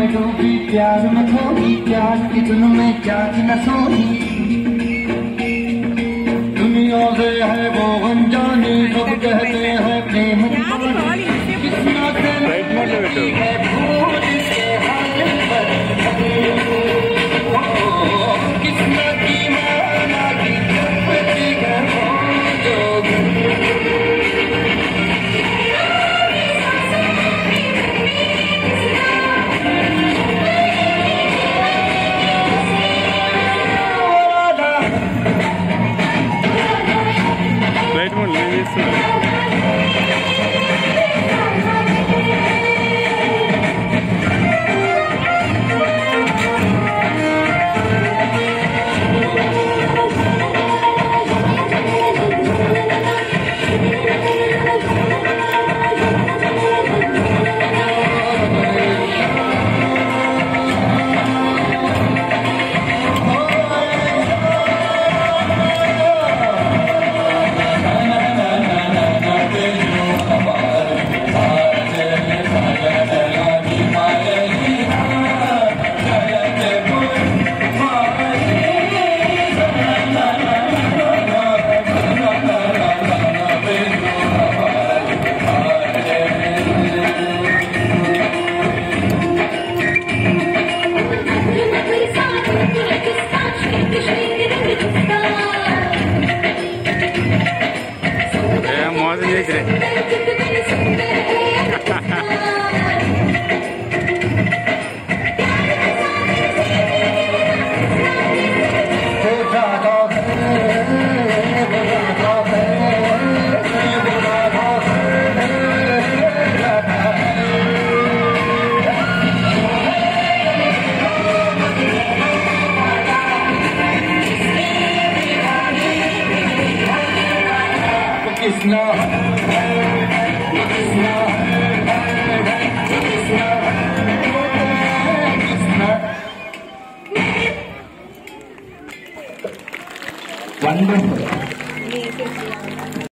में डूबी प्यार में खोई, प्यार की धुन में जाग न सोई। दुनिया से है वो अनजानी, सब कहते हैं प्रेम दीवानी। किस्मत में है भूल के हाथ पर, किस्मत की माना की चपटी है जोग। Wonderful.